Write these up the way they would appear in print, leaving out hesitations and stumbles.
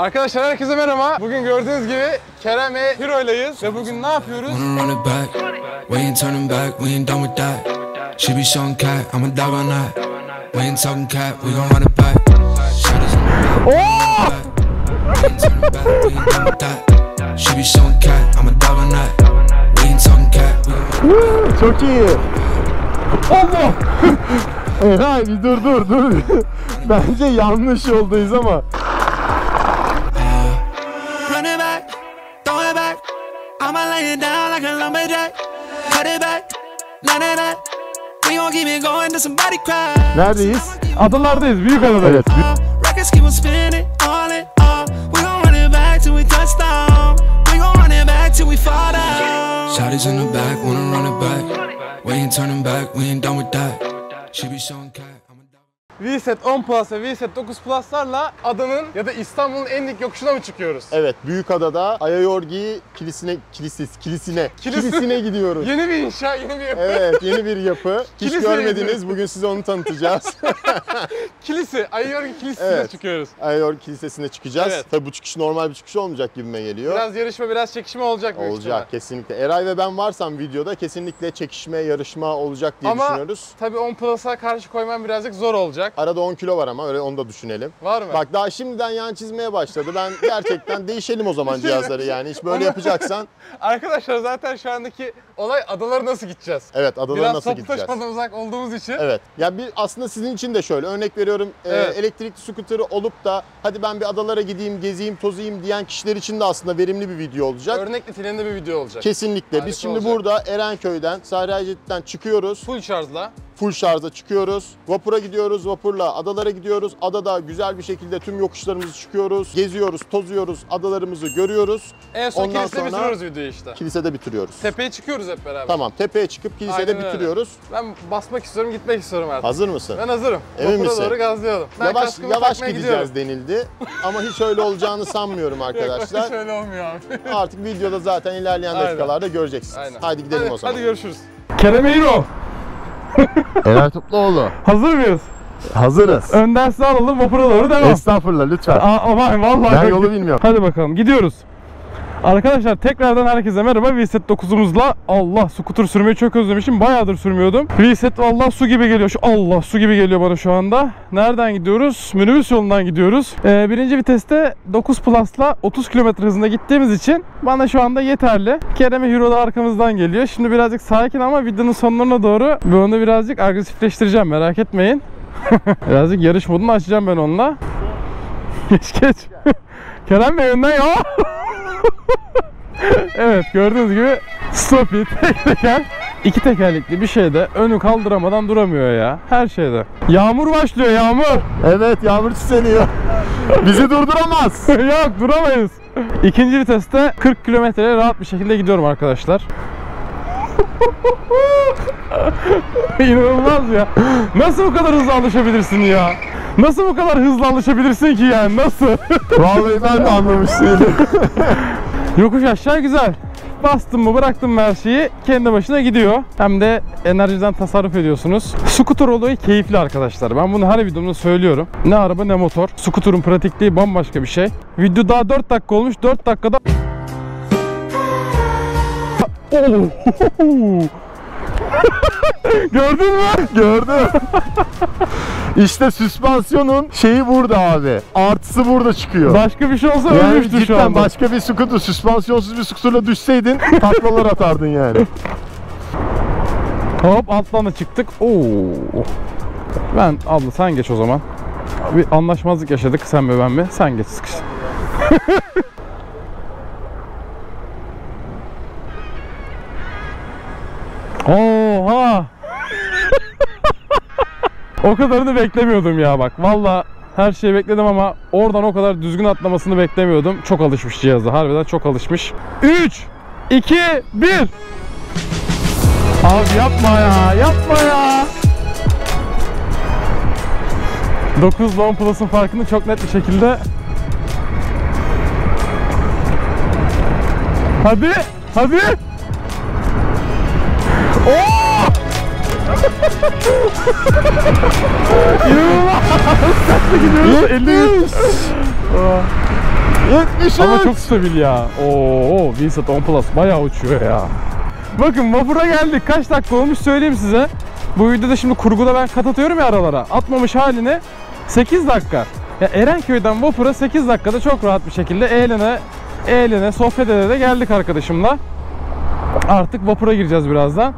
Arkadaşlar herkese merhaba. Bugün gördüğünüz gibi Kerem ve Hiro'ylayız ve bugün ne yapıyoruz? Çok iyi. Allah! Eray bir dur. Bence yanlış yoldayız ama. Neredeyiz? Adalardayız, büyük adadayız. Evet. Shawty's in the back, wanna run it back. We ain't turning back, we ain't done with that. She be showing cat. VSET 10 Plus ve VSET 9 Plus'larla adanın ya da İstanbul'un en dik yokuşuna mı çıkıyoruz? Evet, Büyükada'da Ayayorgi kilisine gidiyoruz. Yeni bir inşa, yeni bir yapı. Evet, yeni bir yapı. Hiç Kiliseye görmediniz, gidiyoruz. bugün size onu tanıtacağız. Kilise, Ayayorgi Kilisesi'ne Evet. çıkıyoruz. Ayayorgi Kilisesi'ne çıkacağız. Evet. Tabii bu çıkış normal bir çıkış olmayacak gibime geliyor. Biraz yarışma, biraz çekişme olacak büyük ihtimal. Olacak kesinlikle. Eray ve ben varsam videoda kesinlikle çekişme, yarışma olacak diye düşünüyoruz. Ama tabii 10 Plus'a karşı koymam birazcık zor olacak. Arada 10 kilo var ama öyle onu da düşünelim. Var mı? Bak daha şimdiden yan çizmeye başladı. Ben gerçekten değişelim o zaman cihazları yani. Hiç böyle yapacaksan. Arkadaşlar zaten şu andaki olay adalara nasıl gideceğiz? Evet, adalara Biraz nasıl toplu gideceğiz? taşımadan uzak olduğumuz için. Evet. Ya bir aslında sizin için de şöyle örnek veriyorum. Evet. Elektrikli scooter'ı olup da hadi ben bir adalara gideyim, gezeyim, tozayım diyen kişiler için de aslında verimli bir video olacak. Örnek niteliğinde bir video olacak. Kesinlikle. Harika Biz şimdi olacak. burada Erenköy'den, Sahriyecet'ten çıkıyoruz. Full şarjla. Full şarjda çıkıyoruz. Vapura gidiyoruz. Vapurla adalara gidiyoruz. Adada güzel bir şekilde tüm yokuşlarımızı çıkıyoruz. Geziyoruz, tozuyoruz, adalarımızı görüyoruz. En son Ondan kilisede sonra bitiriyoruz videoyu işte. Kilisede bitiriyoruz. Tepeye çıkıyoruz hep beraber. Tamam, tepeye çıkıp kilisede Aynen öyle. bitiriyoruz. Ben basmak istiyorum, gitmek istiyorum artık. Hazır mısın? Ben hazırım. Emin Vapura misin? doğru gazlayalım. Ben Yavaş kaskımı yavaş takmaya gideceğiz gidiyorum. denildi. Ama hiç öyle olacağını sanmıyorum Yok, arkadaşlar. hiç öyle olmuyor abi. Artık videoda zaten ilerleyen Aynen. dakikalarda göreceksiniz. Aynen. Hadi gidelim o zaman. Hadi görüşürüz. Kerem Hiro. Eray Topluoğlu. Hazır mıyız? Hazırız. Önden size alalım, vapura doğru devam. Estağfurullah lütfen. Aman vallahi. Ben yolu bilmiyorum. Hadi bakalım, gidiyoruz. Arkadaşlar tekrardan herkese merhaba. VSET 9'umuzla Allah scooter sürmeyi çok özlemişim. Bayağıdır sürmüyordum. VSET vallahi su gibi geliyor. Allah su gibi geliyor bana şu anda. Nereden gidiyoruz? Minibüs yolundan gidiyoruz. Birinci viteste 9 Plus'la 30 km hızında gittiğimiz için bana şu anda yeterli. Kerem Hiro da arkamızdan geliyor. Şimdi birazcık sakin ama videonun sonlarına doğru onu birazcık agresifleştireceğim, merak etmeyin. Birazcık yarış modunu açacağım ben onunla. Geç. Kerem Bey önden ya. Evet, gördüğünüz gibi Stopit tek teker, iki tekerlekli bir şeyde önü kaldıramadan duramıyor ya, her şeyde. Yağmur başlıyor, yağmur. Evet, yağmur çiseliyor. Bizi durduramaz. Yok, duramayız. İkinci viteste 40 kilometreye rahat bir şekilde gidiyorum arkadaşlar. İnanılmaz ya. Nasıl bu kadar hızlı alışabilirsin ya? Nasıl bu kadar hızlı alışabilirsin ki yani, nasıl? Vallahi ben de anlamış değilim. Yokuş aşağı güzel. Bastım mı, bıraktım mı her şeyi kendi başına gidiyor. Hem de enerjiden tasarruf ediyorsunuz. Scooter olayı keyifli arkadaşlar. Ben bunu her videomda söylüyorum. Ne araba ne motor. Scooter'ın pratikliği bambaşka bir şey. Video daha 4 dakika olmuş. 4 dakikada... Gördün mü? Gördüm. İşte süspansiyonun şeyi burada abi. Artısı burada çıkıyor. Başka bir şey olsa Yani ölmüştü şu cidden anda. başka bir scooter, süspansiyonsuz bir scooterla düşseydin taklalar atardın yani. Hop, alttan da çıktık. Ben abla sen geç o zaman. Bir anlaşmazlık yaşadık sen mi ben mi? Sen geç, sıkış. Oha! O kadarını beklemiyordum ya bak. Vallahi her şeyi bekledim ama oradan o kadar düzgün atlamasını beklemiyordum. Çok alışmış cihaza. Harbiden çok alışmış. 3 2 1. Abi yapma ya. Yapma ya. 9 ile 10 Plus'ın farkını çok net bir şekilde. Hadi. Hadi. Oo! İnanılmaz. Kaçta gidiyoruz? 53. 73. Ama çok stabil ya. Oo, V-Set 10 Plus bayağı uçuyor ya. Bakın vapura geldik. Kaç dakika olmuş söyleyeyim size. Bu videoda şimdi kurguda ben kat atıyorum ya aralara. Atmamış haline 8 dakika. Ya Erenköy'den vapura 8 dakikada çok rahat bir şekilde eğlene sohbet ede geldik arkadaşımla. Artık vapura gireceğiz birazdan.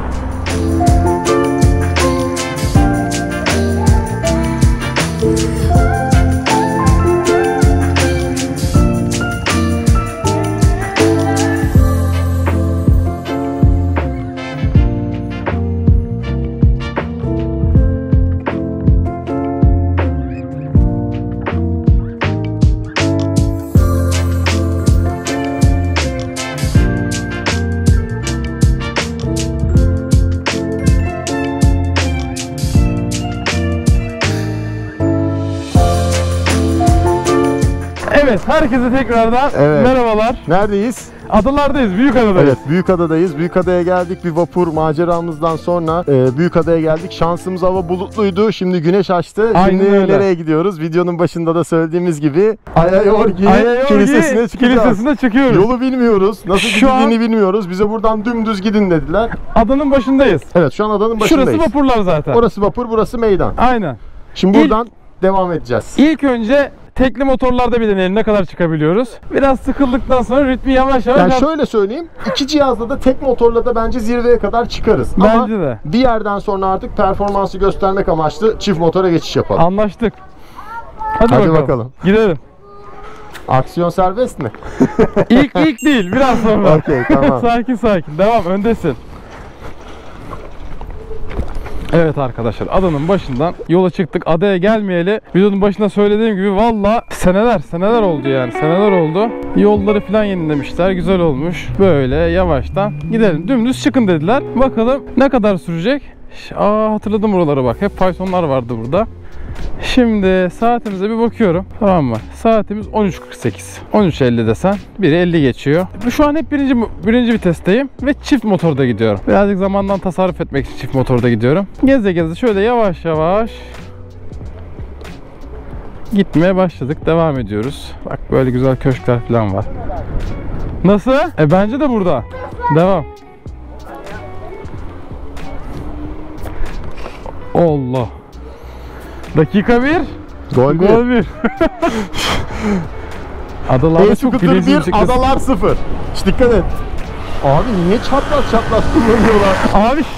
Evet, herkese tekrardan merhabalar. Neredeyiz? Adalardayız, Büyükada'dayız. Evet, Büyükada'dayız. Büyükada'ya geldik. Bir vapur maceramızdan sonra Büyükada'ya geldik. Şansımız hava bulutluydu. Şimdi güneş açtı. Aynen Şimdi öyle. nereye gidiyoruz? Videonun başında da söylediğimiz gibi Ayayorgi Kilisesi'ne çıkacağız. Kilisesine çıkıyoruz. Yolu bilmiyoruz. Nasıl Şu gidildiğini bilmiyoruz. Bize buradan dümdüz gidin dediler. Adanın başındayız. Evet, şu an adanın başındayız. Şurası vapurlar zaten. Orası vapur, burası meydan. Aynen. Şimdi buradan devam edeceğiz. İlk önce tekli motorlarda bir deneyelim ne kadar çıkabiliyoruz. Biraz sıkıldıktan sonra ritmi yavaş yavaş. Yani şöyle söyleyeyim, iki cihazla da tek motorla da bence zirveye kadar çıkarız. Bence Ama de. bir yerden sonra artık performansı göstermek amaçlı çift motora geçiş yapalım. Anlaştık. Hadi bakalım. Gidelim. Aksiyon serbest mi? İlk değil, biraz sonra. Okey, tamam. Sakin. Devam, öndesin. Evet arkadaşlar, adanın başından yola çıktık. Adaya gelmeyeli videonun başında söylediğim gibi valla seneler oldu yani. Seneler oldu. Yolları falan yenilemişler. Güzel olmuş. Böyle yavaştan gidelim. Dümdüz çıkın dediler. Bakalım ne kadar sürecek. Hatırladım buraları bak. Hep Python'lar vardı burada. Şimdi saatimize bir bakıyorum. Tamam mı? Saatimiz 13.48. 13.50 desen. Biri 50 geçiyor. Şu an hep birinci vitesteyim ve çift motorda gidiyorum. Birazcık zamandan tasarruf etmek için çift motorda gidiyorum. Geze şöyle yavaş gitmeye başladık. Devam ediyoruz. Bak böyle güzel köşkler falan var. Nasıl? Bence de burada. Devam. Allah. Dakika 1. Gol 1. Adalarda çok E-Scooter bilinçli 1, adalar 0. Şş, dikkat et. Abi niye çapraz kullanıyorlar? Abi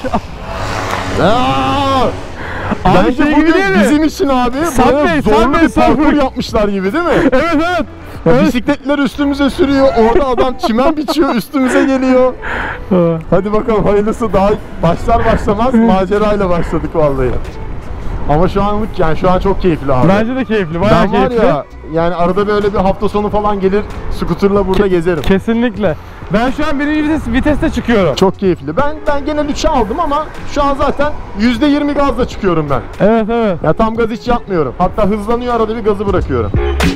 Bence şey bugün gibi değil mi? bizim için abi Subway, böyle zorlu bir Subway. parkur yapmışlar gibi değil mi? evet. Ya bisikletler üstümüze sürüyor, orada adam çimen biçiyor, üstümüze geliyor. Hadi bakalım hayırlısı, daha başlar başlamaz macerayla başladık vallahi. Ama şu an çok keyifli abi. Bence de keyifli, bayağı Ben var keyifli. ya, yani arada böyle bir hafta sonu falan gelir scooter'la burada gezerim. Kesinlikle. Ben şu an birinci viteste çıkıyorum. Çok keyifli. Ben genel 3'e aldım ama şu an zaten %20 gazla çıkıyorum ben. Evet. Ya tam gaz hiç yapmıyorum. Hatta hızlanıyor, arada bir gazı bırakıyorum.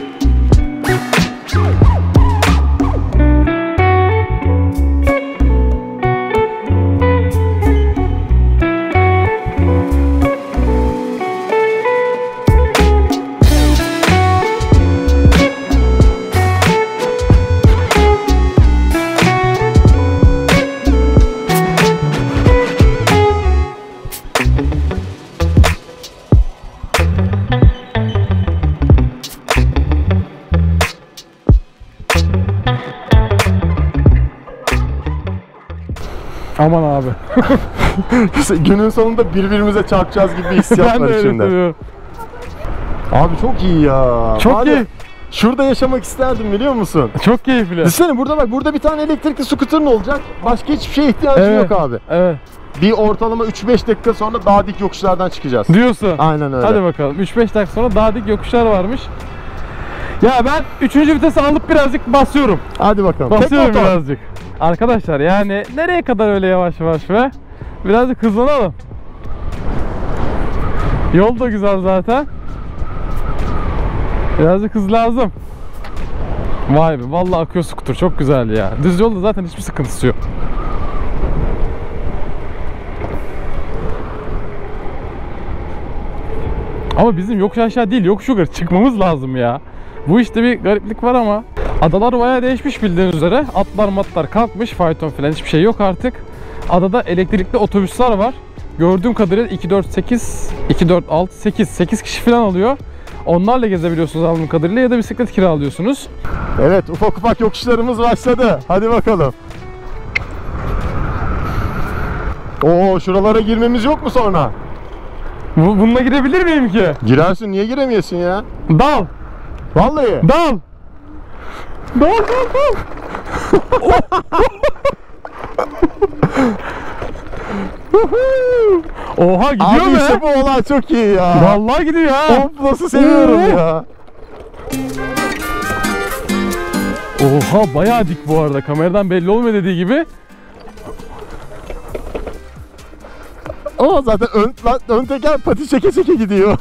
Aman abi. Günün sonunda birbirimize çarpacağız gibi bir hissiyat Ben var de öyle içimde. seviyorum. Abi çok iyi ya. Çok Var ya, iyi. şurada yaşamak isterdim biliyor musun? Çok keyifli. Düşünsene burada bir tane elektrikli scooter'ın olacak. Başka hiçbir şeye ihtiyacın yok abi. Evet. Bir ortalama 3-5 dakika sonra daha dik yokuşlardan çıkacağız. Diyorsun. Aynen öyle. Hadi bakalım. 3-5 dakika sonra daha dik yokuşlar varmış. Ya ben 3. vitesi alıp birazcık basıyorum. Hadi bakalım. Basıyorum Tek motor. birazcık. Arkadaşlar yani nereye kadar öyle yavaş be? Birazcık hızlanalım. Yol da güzel zaten. Birazcık hız lazım. Vay be, vallahi akıyor scooter, çok güzel ya. Düz yolda zaten hiçbir sıkıntısı yok. Ama bizim yokuş aşağı değil, yokuş yukarı çıkmamız lazım ya. Bu işte bir gariplik var ama. Adalar bayağı değişmiş bildiğiniz üzere. Atlar matlar kalkmış. Fayton falan hiçbir şey yok artık. Adada elektrikli otobüsler var. Gördüğüm kadarıyla 248, 246, 8 kişi falan alıyor. Onlarla gezebiliyorsunuz anladığım kadarıyla ya da bisiklet kiralıyorsunuz. Evet, ufak ufak yokuşlarımız başladı. Hadi bakalım. Oo, şuralara girmemiz yok mu sonra? Bununla girebilir miyim ki? Girersin, niye giremiyorsun ya? Dal! Vallahi. Dal! Dal! Oha gidiyor Abi be! işte bu olay çok iyi ya. Vallahi gidiyor ha! Nasıl seviyorum ya. Oha bayağı dik bu arada. Kameradan belli olmuyor dediği gibi. Ama zaten ön teker pati çeke çeke gidiyor.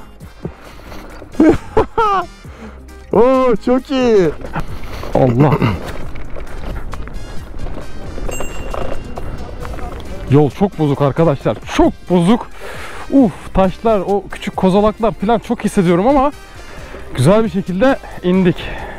Oo, çok iyi. Allah. Yol çok bozuk arkadaşlar. Çok bozuk. Taşlar, o küçük kozalaklar falan çok hissediyorum ama güzel bir şekilde indik.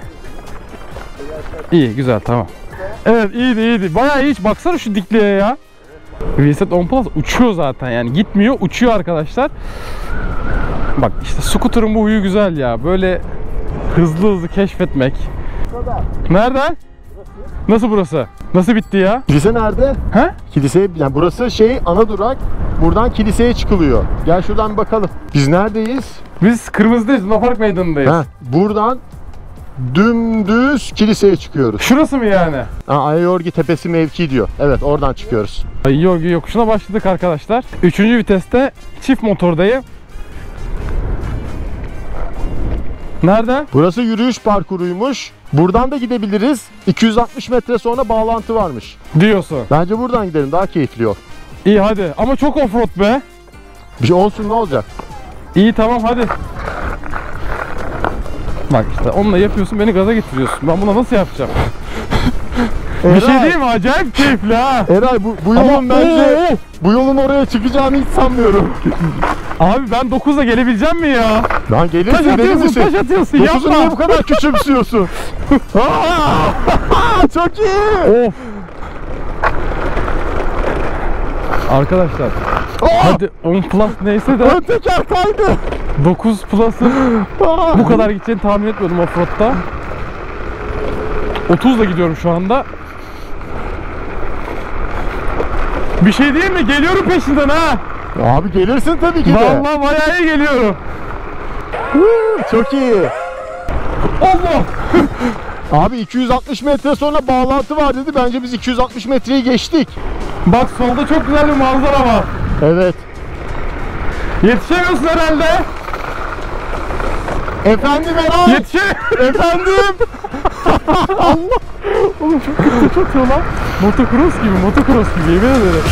İyi, güzel, tamam. Evet, iyiydi. Bayağı iyi. Hiç baksana şu dikliğe ya. VSET 10 Plus uçuyor zaten yani. Gitmiyor, uçuyor arkadaşlar. Bak işte scooter'ın bu huyu güzel ya. Böyle hızlı keşfetmek. Nerede? Nasıl burası? Nasıl bitti ya? Kilise nerede? He? Kilise, yani burası ana durak. Buradan kiliseye çıkılıyor. Gel şuradan bir bakalım. Biz neredeyiz? Biz kırmızıdayız. Luna Park Meydanı'ndayız. Buradan dümdüz kiliseye çıkıyoruz. Şurası mı yani? Ayayorgi Tepesi mevki diyor. Evet, oradan çıkıyoruz. Ayayorgi yokuşuna başladık arkadaşlar. 3. viteste çift motordayım. Nerede? Burası yürüyüş parkuruymuş. Buradan da gidebiliriz. 260 metre sonra bağlantı varmış. Diyorsun. Bence buradan gidelim. Daha keyifli yol. İyi hadi. Ama çok offroad be. Bir şey olsun, ne olacak? İyi tamam hadi. Bak işte onunla yapıyorsun, beni gaza getiriyorsun. Ben buna nasıl yapacağım? Bir şey değil mi? Acayip keyifli ha. Eray, bu yolun bence bu yolun oraya çıkacağını hiç sanmıyorum. Abi ben 9'la gelebileceğim mi ya? Lan gelirsin, Taş deli atıyorsun, misin? taş atıyorsun, 9'u yapma. niye bu kadar küçümsüyorsun? Çok iyi. Of. Arkadaşlar. Hadi 10 Plus neyse de Ön teker kaydı. 9 Plus'ın bu kadar gideceğini tahmin etmiyordum offroad'da. 30'la gidiyorum şu anda. Bir şey değil mi? Geliyorum peşinden ha. Abi gelirsin tabii ki de. Vallahi bayağı iyi geliyorum. Çok iyi. Allah. Abi 260 metre sonra bağlantı var dedi. Bence biz 260 metreyi geçtik. Bak solda çok güzel bir manzara var. Evet. Yetişemiyorsun herhalde. Efendim Eray. Efendim. Allah. Oğlum çok kötü, çok atıyor lan. Motocross gibi yemin ederim.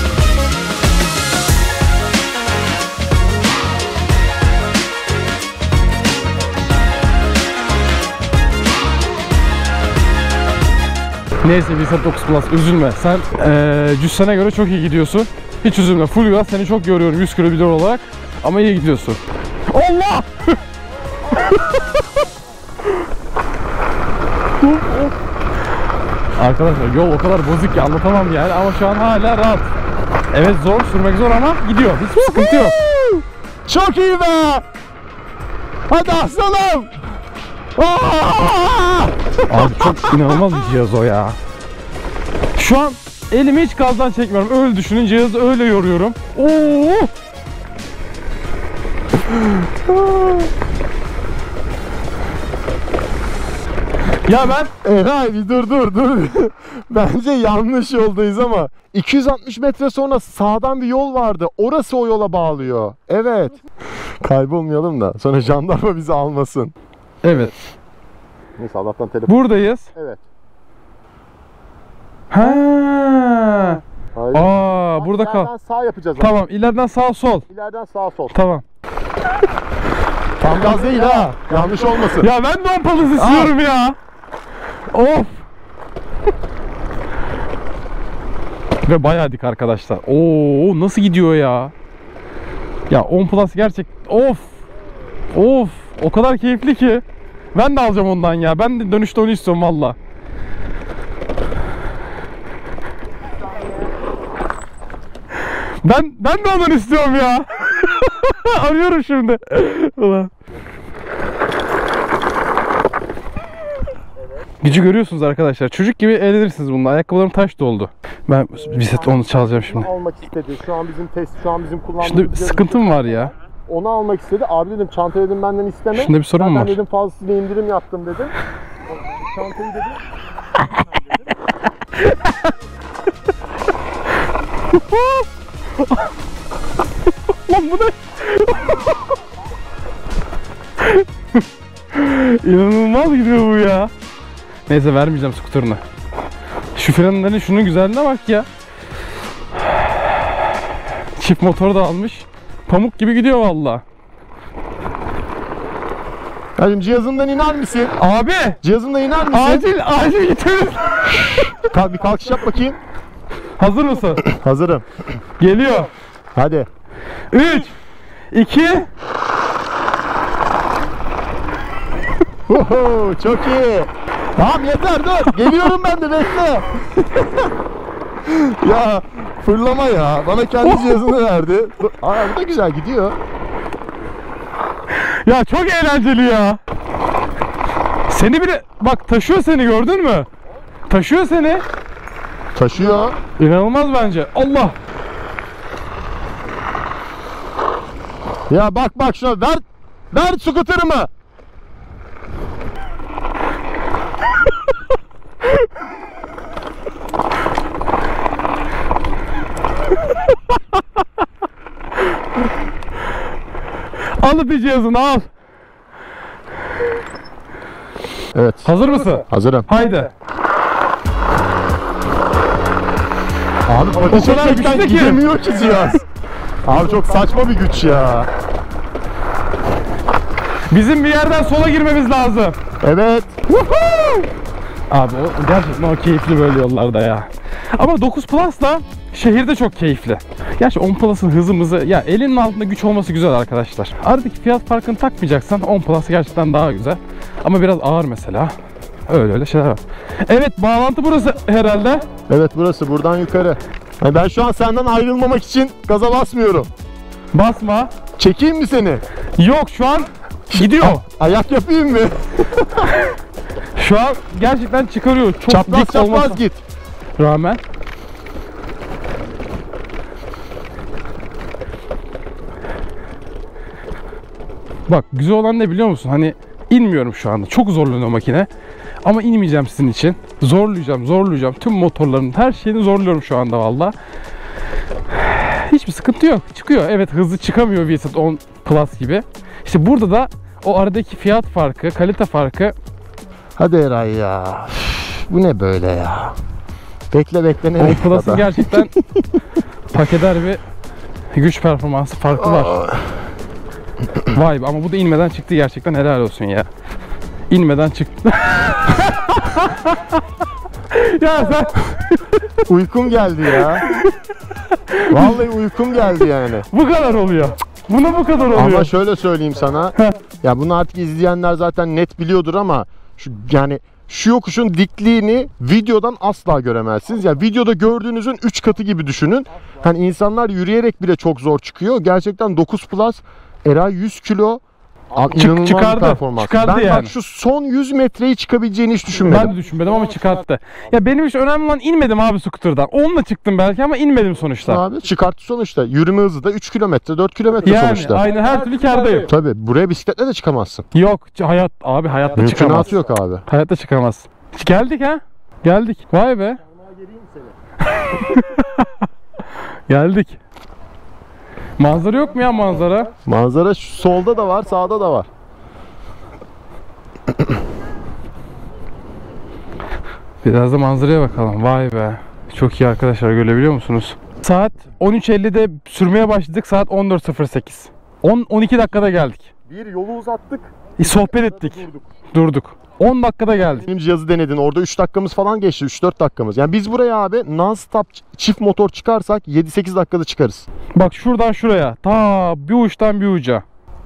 Neyse VSET 9 Plus üzülme. Sen cüssene göre çok iyi gidiyorsun. Hiç üzülme. Full gaz seni çok görüyorum 100 kilo olarak. Ama iyi gidiyorsun. Allah! Arkadaşlar yol o kadar bozuk ki anlatamam yani ama şu an hala rahat. Evet zor, sürmek zor ama gidiyor. Hiçbir sıkıntı yok. Çok iyi be. Hadi aslanım. Abi çok inanılmaz bir cihaz o ya. Şu an elimi hiç gazdan çekmiyorum. Öyle düşünün, cihazı öyle yoruyorum. Oo! Ya ben Eray bir dur. Bence yanlış yoldayız ama 260 metre sonra sağdan bir yol vardı. Orası o yola bağlıyor. Evet. Kaybolmayalım da sonra jandarma bizi almasın. evet. Neyse Allah'tan telefon. Buradayız. Evet. Ha. Hayır. Aa, burada kal. İleriden sağ yapacağız ama. Tamam, ileriden sağ sol. İleriden sağ sol. Tamam. Tam gaz değil ha. Yanlış olmasın. Ya ben de 10 Plus istiyorum ya. Of. Ve bayağı dik arkadaşlar. Oo, nasıl gidiyor ya? Ya 10 Plus gerçek. Of. O kadar keyifli ki. Ben de alacağım ondan ya. Ben de dönüşte onu istiyorum valla. Ben de ondan istiyorum ya. Arıyorum şimdi. Ulan. Gücü görüyorsunuz arkadaşlar. Çocuk gibi eğlenirsiniz bununla. Ayakkabılarım taş doldu. Ben bir set onu çalacağım şimdi. Almak istedi. Şu an bizim kullandığımız Şimdi sıkıntım var ya. Onu almak istedi. Abi dedim çanta dedim benden isteme. Şimdi bir sorun var. Ben dedim fazlasıyla indirim yaptım dedim. Çantayı dedim. Lan bu ne? İnanılmaz gidiyor bu ya. Neyse vermeyeceğim skuterını. Şu frenlerin şunun güzelliğine bak ya. Çift motoru da almış. Pamuk gibi gidiyor valla. Hacım cihazından iner misin? Abi! Cihazından iner misin? Acil getirin. Bir kalkış yap bakayım. Hazır mısın? Hazırım. Geliyor. Hadi. 3 2 Oho, çok iyi. Tamam yeter dur. Geliyorum ben de bekle. Ya fırlama ya. Bana kendi cihazını verdi. Aa bu da güzel gidiyor. Ya çok eğlenceli ya. Seni bile bak taşıyor, seni gördün mü? Taşıyor seni. Taşıyor. İnanılmaz bence. Allah. Ya bak şuna ver skuterımı. Al bir cihazını al. Evet. Hazır mısın? Hazırım. Haydi. Abi O pati kadar çekmekten güçlü ki. gidemiyor ki cihaz. Abi çok saçma bir güç ya. Bizim bir yerden sola girmemiz lazım. Evet. Abi o gerçekten o keyifli böyle yollarda ya. Ama 9 Plus da şehirde çok keyifli. Gerçi 10 Plus'ın hızımızı ya elinin altında güç olması güzel arkadaşlar. Aradaki fiyat farkını takmayacaksan 10 Plus gerçekten daha güzel. Ama biraz ağır mesela. Öyle şeyler var. Evet, bağlantı burası herhalde. Evet burası, buradan yukarı. Yani ben şu an senden ayrılmamak için gaza basmıyorum. Basma. Çekeyim mi seni? Yok, şu an gidiyor. Ayak yapayım mı? Şu an gerçekten çıkarıyor. Çok Çapraz dik olmasına çapraz git. rağmen. Bak güzel olan ne biliyor musun? Hani inmiyorum şu anda. Çok zorlanıyor makine. Ama inmeyeceğim sizin için. Zorlayacağım. Tüm motorların her şeyini zorluyorum şu anda valla. Hiçbir sıkıntı yok. Çıkıyor. Evet, hızlı çıkamıyor VSET 10 Plus gibi. İşte burada da o aradaki fiyat farkı, kalite farkı. Hadi Eray ya. Üf, bu ne böyle ya? Bekle 10 nereye Plus'ın kadar? gerçekten hak eder bir güç performansı farkı var. Vay be, ama bu da inmeden çıktı, gerçekten helal olsun ya. İnmeden çıktı. Ya sen Uykum geldi ya. Vallahi uykum geldi yani. bu kadar oluyor. Buna bu kadar oluyor. Ama şöyle söyleyeyim sana. Ya bunu artık izleyenler zaten net biliyordur ama şu yokuşun dikliğini videodan asla göremezsiniz. Ya videoda gördüğünüzün 3 katı gibi düşünün. Hani insanlar yürüyerek bile çok zor çıkıyor. Gerçekten 9 Plus Eray 100 kilo inanılmaz çıkardı. bir performans. Çıkardı Ben yani. bak şu son 100 metreyi çıkabileceğini hiç düşünmedim. Ben de düşünmedim ama çıkarttı. Ya benim için önemli olan inmedim abi scooter'dan. Onunla çıktım belki ama inmedim sonuçta. Abi çıkarttı sonuçta. Yürüme hızı da 3 kilometre 4 kilometre Yani sonuçta. aynı her türlü kârdayım. Tabii buraya bisikletle de çıkamazsın. Yok hayatta çıkamaz. Mümkünatı yok abi. Hayatta çıkamaz. Geldik ha. Geldik. Vay be. Geldik. Manzara yok mu ya, manzara? Manzara şu solda da var, sağda da var. Biraz da manzaraya bakalım. Vay be. Çok iyi arkadaşlar, görebiliyor musunuz? Saat 13.50'de sürmeye başladık. Saat 14.08. 12 dakikada geldik. Bir yolu uzattık. Sohbet ettik. Durduk. 10 dakikada geldik. Benim cihazı denedin. Orada 3 dakikamız falan geçti. 3-4 dakikamız. Yani biz buraya abi non-stop çift motor çıkarsak 7-8 dakikada çıkarız. Bak şuradan şuraya. Ta bir uçtan bir uca.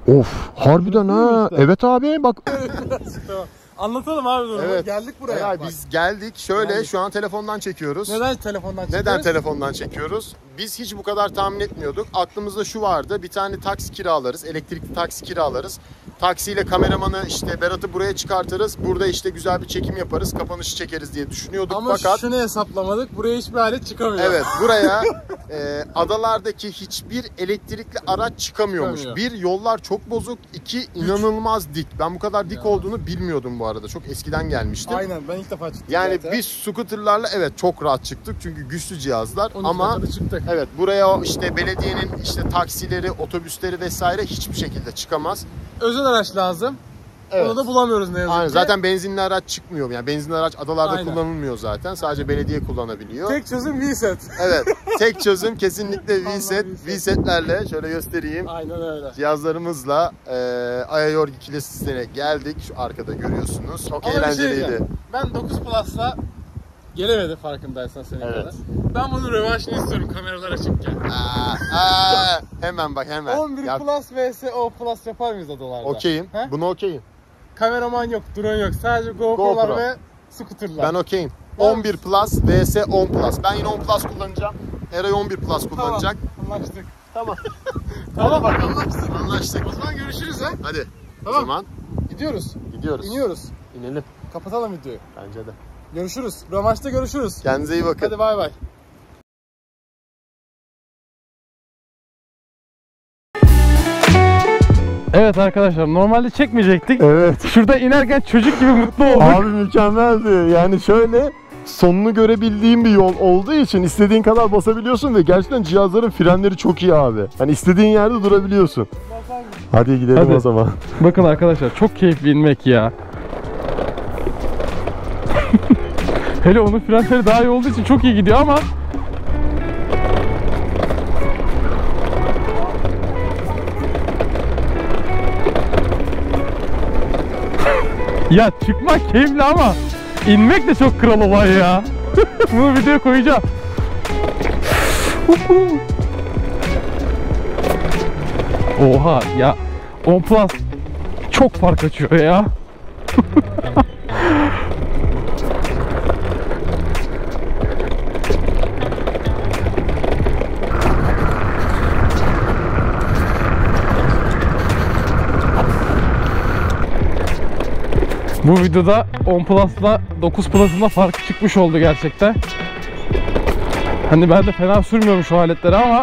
Of, harbiden ha. Evet abi bak. Tamam. Anlatalım abi durumu. Evet. Geldik buraya. Evet, biz geldik. Şöyle şu an telefondan çekiyoruz. Neden telefondan çekiyoruz? Neden telefondan çekiyoruz? Biz hiç bu kadar tahmin etmiyorduk. Aklımızda şu vardı. Bir tane taksi kiralarız. Elektrikli taksi kiralarız. Taksiyle kameramanı işte Berat'ı buraya çıkartırız. Burada işte güzel bir çekim yaparız. Kapanışı çekeriz diye düşünüyorduk. Ama fakat şunu hesaplamadık. Buraya hiçbir alet çıkamıyor. evet, buraya adalardaki hiçbir elektrikli araç çıkamıyormuş. Çıkamıyor. Bir, yollar çok bozuk. İki, inanılmaz dik. Ben bu kadar dik olduğunu bilmiyordum bu arada. Çok eskiden gelmiştim. Aynen, ben ilk defa çıktım Yani zaten. biz scooterlarla evet çok rahat çıktık. Çünkü güçlü cihazlar. 12 Ama dakikada çıktık. evet, buraya işte belediyenin işte taksileri, otobüsleri vesaire hiçbir şekilde çıkamaz. Özel araç lazım. Evet. Onu da bulamıyoruz ne yazık Aynen. ki. Zaten benzinli araç çıkmıyor. Yani benzinli araç adalarda Aynen. kullanılmıyor zaten. Sadece belediye kullanabiliyor. Tek çözüm V-Set. Evet. Tek çözüm kesinlikle Vallahi V-Set. V-Set. V-Set'lerle şöyle göstereyim. Aynen öyle. Cihazlarımızla Ayayorgi Kilisesi'ne geldik. Şu arkada görüyorsunuz. Çok Ama bir şey eğlenceliydi. diyeceğim. Ben 9 Plus'la gelemedim farkındaysan senin Evet. kadar. Ben bunun rövanşını istiyorum kameralar açıkken. Hemen bak hemen. 11 Yap. Plus vs O Plus yapar mıyız adalarda? Okeyim. He? Bunu okeyim. Kameraman yok, drone yok. Sadece GoPro'lar GoPro. ve scooter'lar. Ben okeyim. Var 11 Plus vs 10 Plus. Ben yine 10 Plus kullanacağım. Eray 11 Plus kullanacak. Tamam, anlaştık. Tamam. Tamam bak, Anlaştık. o zaman görüşürüz ha. Hadi. Tamam. O zaman Gidiyoruz. gidiyoruz. İniyoruz. İnelim. Kapatalım videoyu. Bence de. Görüşürüz. Rövanşta görüşürüz. Kendinize iyi bakın. Hadi bay bay. Evet arkadaşlar, normalde çekmeyecektik. Evet. Şurada inerken çocuk gibi mutlu olduk. Abi mükemmeldi. Yani şöyle sonunu görebildiğim bir yol olduğu için istediğin kadar basabiliyorsun ve gerçekten cihazların frenleri çok iyi abi. Hani istediğin yerde durabiliyorsun. Hadi gidelim Hadi. o zaman. Bakın arkadaşlar, çok keyifli inmek ya. Hele onun frenleri daha iyi olduğu için çok iyi gidiyor ama ya çıkmak keyifli ama inmek de çok kral olay ya. Bunu videoya koyacağım. Oha ya, 10 Plus çok fark açıyor ya. Bu videoda 10 Plus'la 9 Plus'ın da farkı çıkmış oldu gerçekten. Hani ben de fena sürmüyorum şu aletleri ama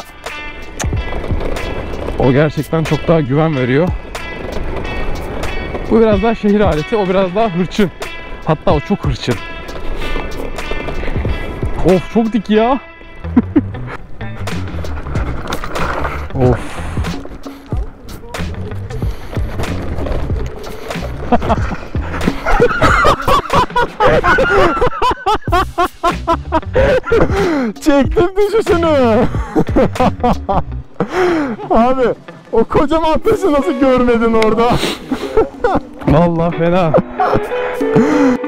o gerçekten çok daha güven veriyor. Bu biraz daha şehir aleti, o biraz daha hırçın. Hatta o çok hırçın. Of, çok dik ya. Of. Çektim düşüşünü. Abi o kocaman taşı nasıl görmedin orada? Vallahi fena.